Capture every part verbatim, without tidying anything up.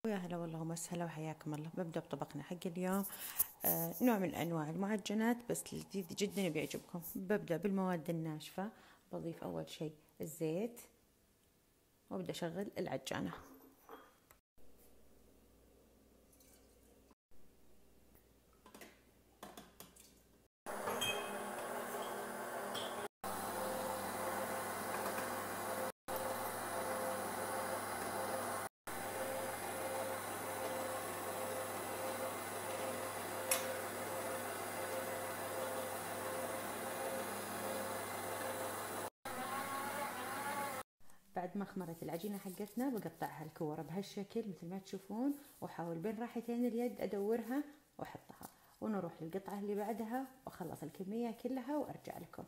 ويا هلا والله ومسهلا وحياكم الله. ببدأ بطبقنا حق اليوم. آه نوع من أنواع المعجنات بس لذيذ جدا بيعجبكم. ببدأ بالمواد الناشفة. بضيف أول شيء الزيت وأبدأ أشغل العجانة. بعد ما خمرت العجينة حقتنا بقطعها الكورة بهالشكل مثل ما تشوفون، وأحاول بين راحتين اليد أدورها وأحطها، ونروح للقطعة اللي بعدها وأخلص الكمية كلها وأرجع لكم.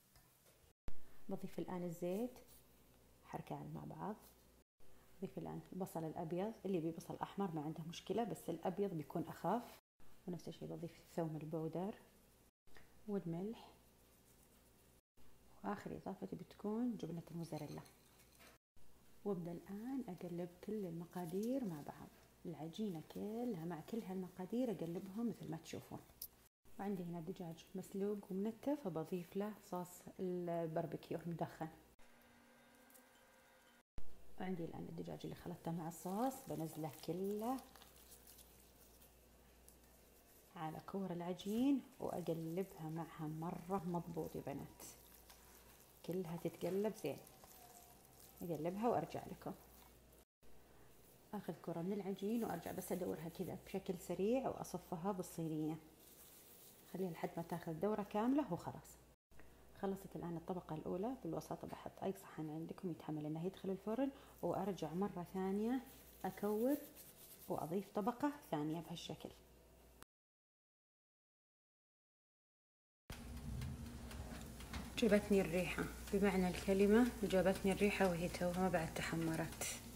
بضيف الآن الزيت، حركان مع بعض. بضيف الآن البصل الأبيض، اللي بيه بصل أحمر ما عنده مشكلة بس الأبيض بيكون أخف. ونفس الشيء بضيف الثوم البودر والملح، وآخر إضافتي بتكون جبنة الموزاريلا. وابدأ الآن أقلب كل المقادير مع بعض، العجينة كلها مع كل هالمقادير أقلبهم مثل ما تشوفون. وعندي هنا دجاج مسلوق ومنتف، بضيف له صوص الباربيكيو المدخن. وعندي الآن الدجاج اللي خلطته مع الصوص بنزله كله على كور العجين وأقلبها معها مرة مضبوط يا بنات، كلها تتقلب زين. أقلبها وأرجع لكم. أخذ كرة من العجين وأرجع بس أدورها كذا بشكل سريع وأصفها بالصينية، خليها لحد ما تاخذ دورة كاملة وخلاص. خلصت الآن الطبقة الأولى. بالوسط بحط أي صحن عندكم يتحمل إنه يدخل الفرن، وأرجع مرة ثانية أكور وأضيف طبقة ثانية بهالشكل. جابتني الريحة بمعنى الكلمة، جابتني الريحة وهي توها ما بعد تحمرت.